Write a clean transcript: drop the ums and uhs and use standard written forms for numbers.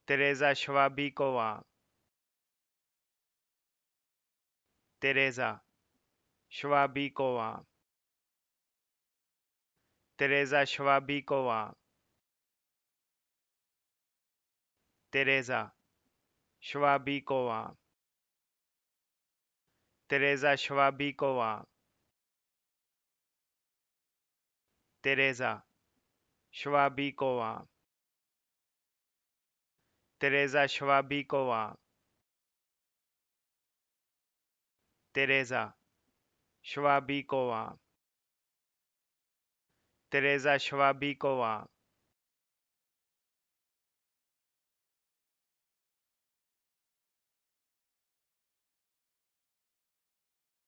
Teresa Shvabikova, Teresa Shvabikova, Teresa Shvabikova, Teresa Shvabikova, Teresa Shvabikova, Teresa Shvabikova, Teresa Shvabikova, Teresa Shvabikova, Teresa Shvabikova,